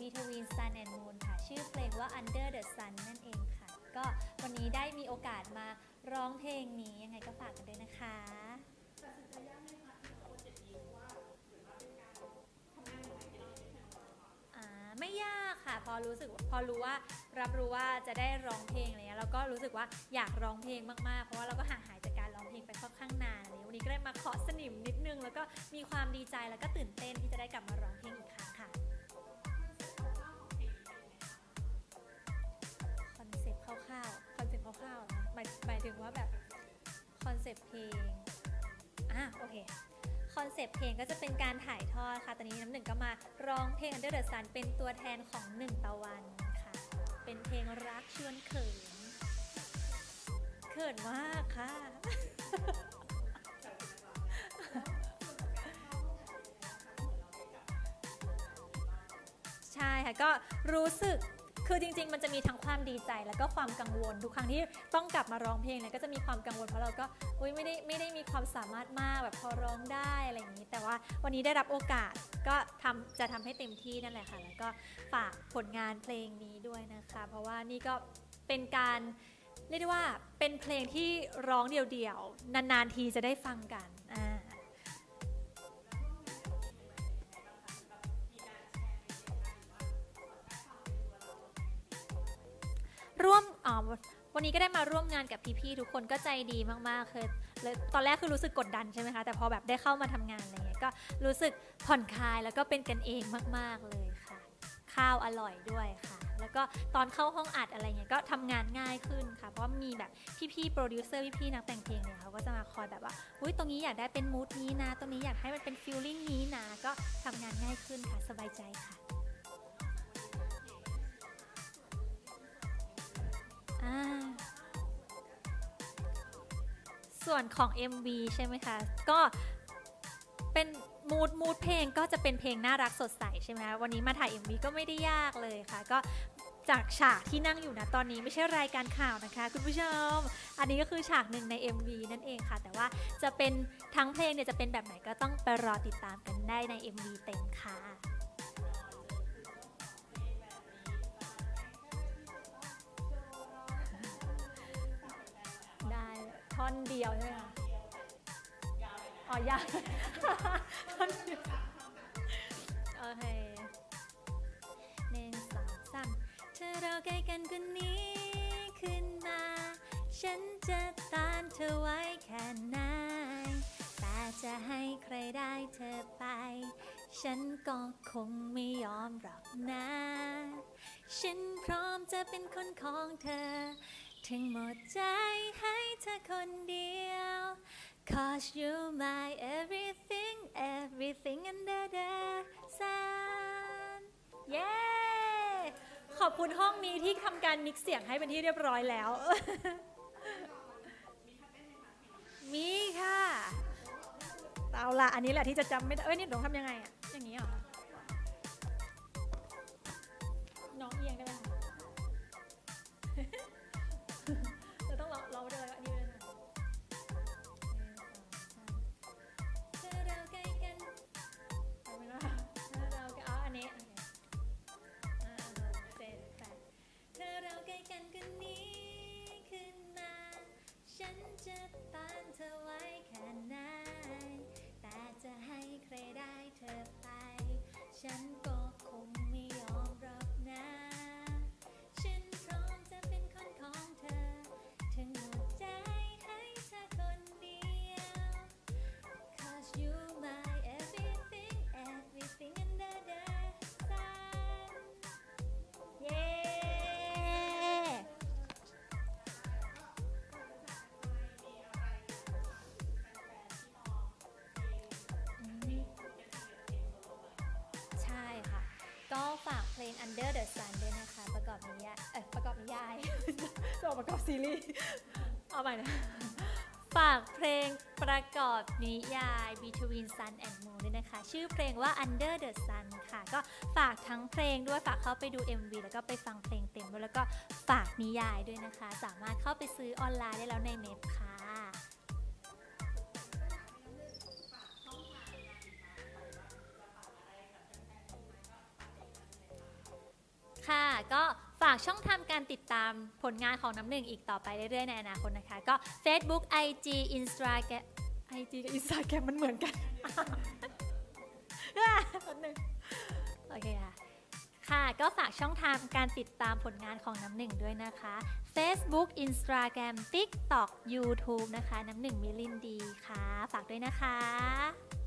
Between Sun and Moon ค่ะชื่อเพลงว่า Under the Sun นั่นเองค่ะก็วันนี้ได้มีโอกาสมาร้องเพลงนี้ยังไงก็ฝากกันด้วยนะคะตัดสินใจยากไหมคะที่โปรเจกต์นี้ว่าเหมือนว่าเป็นการทำงานของเราไม่ยากค่ะพอรู้ว่ารับรู้ว่าจะได้ร้องเพลงอะไรเงี้ยแล้วก็รู้สึกว่าอยากร้องเพลงมากๆเพราะว่าเราก็ห่างหายจากการร้องเพลงไปค่อนข้างนานเลยวันนี้ก็ได้มาเคาะสนิมนิดนึงแล้วก็มีความดีใจแล้วก็ตื่นเต้นที่จะได้กลับมาร้องเพลงอีกครั้งค่ะคอนเซ็ปต์คร่าวๆนะหมายถึงว่าแบบคอนเซ็ปต์เพลงโอเคคอนเซปต์เพลงก็จะเป็นการถ่ายทอดค่ะตอนนี้น้ำหนึ่งก็มาร้องเพลง Under the Sun เป็นตัวแทนของหนึ่งตะวันค่ะเป็นเพลงรักชวนเขินมากค่ะใช่ค่ะก็รู้สึกคือจริงๆมันจะมีทั้งความดีใจแล้วก็ความกังวลทุกครั้งที่ต้องกลับมาร้องเพลงเนี่ยก็จะมีความกังวลเพราะเราก็ไม่ได้มีความสามารถมากแบบพอร้องได้อะไรอย่างนี้แต่ว่าวันนี้ได้รับโอกาสก็จะทำให้เต็มที่นั่นแหละค่ะแล้วก็ฝากผลงานเพลงนี้ด้วยนะคะเพราะว่านี่ก็เป็นการเรียกได้ว่าเป็นเพลงที่ร้องเดี่ยวๆนานๆทีจะได้ฟังกันวันนี้ก็ได้มาร่วมงานกับพี่ๆทุกคนก็ใจดีมากๆคือตอนแรกคือรู้สึกกดดันใช่ไหมคะแต่พอแบบได้เข้ามาทำงานอะไรเงี้ยก็รู้สึกผ่อนคลายแล้วก็เป็นกันเองมากๆเลยค่ะข้าวอร่อยด้วยค่ะแล้วก็ตอนเข้าห้องอัดอะไรเงี้ยก็ทำงานง่ายขึ้นค่ะเพราะมีแบบพี่ๆโปรดิวเซอร์พี่ๆนักแต่งเพลงเนี่ยเขาก็จะมาคอยแบบว่าตรงนี้อยากได้เป็นมูดนี้นะตรงนี้อยากให้มันเป็นฟีลลิ่งนี้นะก็ทำงานง่ายขึ้นค่ะสบายใจค่ะส่วนของ MV ใช่ไหมคะก็เป็นมูดเพลงก็จะเป็นเพลงน่ารักสดใสใช่ไหมคะวันนี้มาถ่าย MV ก็ไม่ได้ยากเลยค่ะก็จากฉากที่นั่งอยู่นะตอนนี้ไม่ใช่รายการข่าวนะคะคุณผู้ชมอันนี้ก็คือฉากหนึ่งใน MV นั่นเองค่ะแต่ว่าจะเป็นทั้งเพลงเนี่ยจะเป็นแบบไหนก็ต้องไปรอติดตามกันได้ใน MV เต็มค่ะได้ท่อนเดียวใช่ไหมคะอ๋อยากท่อนเดียวโอเคเธอรอใกล้กันกว่านี้ขึ้นมาฉันจะตามเธอไว้แค่ไหนแต่จะให้ใครได้เธอไปฉันก็คงไม่ยอมหรอกนะฉันพร้อมจะเป็นคนของเธอถึงหมดใจให้เธอคนเดียว 'Cause you're my everything everything under the sun เย้ขอบคุณห้องนี้ที่ทำการมิกซ์เสียงให้เป็นที่เรียบร้อยแล้วมีค่ะเอาละอันนี้แหละที่จะจำไม่ได้นี่ต้องทำยังไงอะอย่างนี้เหรอน้องเอียงได้ไหมเราต้องร้องด้วยแล้วอันนี้เลยนะเธอเราใกล้กันเอาไม่ได้เราเอาอันนี้เธอเราใกล้กันกันนี้ขึ้นมาฉันจะตามเธอไว้แค่ไหนแต่จะให้ใครได้เธอไปฉันก็คงไม่ยอมหรอกนะฉันพร้อมจะเป็นคนของเธอถึงหมดใจให้เธอคนเดียว 'Cause you're my everything everything under the sun เย้ก็ฝากเพลง Under the Sun ด้วยนะคะประกอบนิยายจะออกประกอบซีรีส์เอาใหม่นะฝากเพลงประกอบนิยาย Between Sun and Moon ด้วยนะคะชื่อเพลงว่า Under the Sun ค่ะก็ฝากทั้งเพลงด้วยฝากเข้าไปดู MV แล้วก็ไปฟังเพลงเต็มด้วยแล้วก็ฝากนิยายด้วยนะคะสามารถเข้าไปซื้อออนไลน์ได้แล้วในเน็ตค่ะก็ฝากช่องทางการติดตามผลงานของน้ำหนึ่งอีกต่อไปเรื่อยๆในอนาคตนะคะก็ Facebook IG Instagram IG กับ Instagram มันเหมือนกัน โอเคค่ะก็ฝากช่องทางการติดตามผลงานของน้ำหนึ่งด้วยนะคะ Facebook Instagram TikTok YouTube นะคะน้ำหนึ่งมิลินดีค่ะฝากด้วยนะคะ